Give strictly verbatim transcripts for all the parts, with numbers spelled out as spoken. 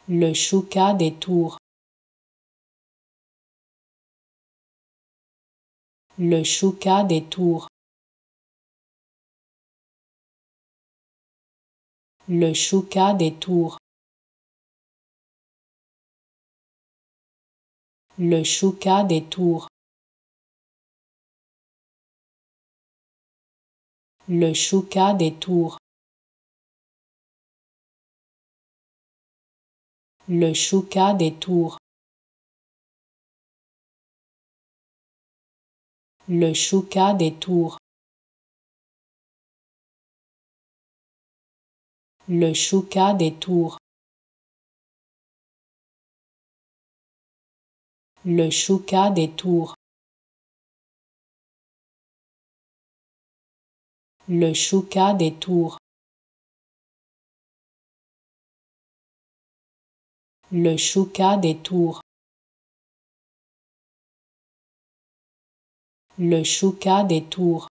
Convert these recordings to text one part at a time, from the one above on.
Le chouka des tours. Le chouka des tours. Le chouka des tours. Le chouka des tours. Le chouka des tours. Le chouka des tours. Le chouka des tours. Le chouka des tours. Le chouka des tours. Le chouka des tours. Le chouka des tours. Le chouka des tours.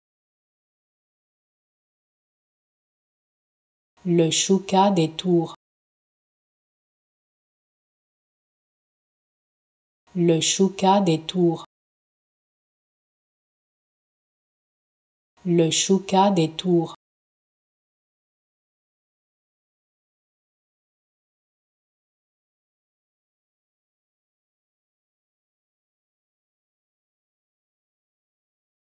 Le chouka des tours. Le chouka des tours. Le chouka des tours.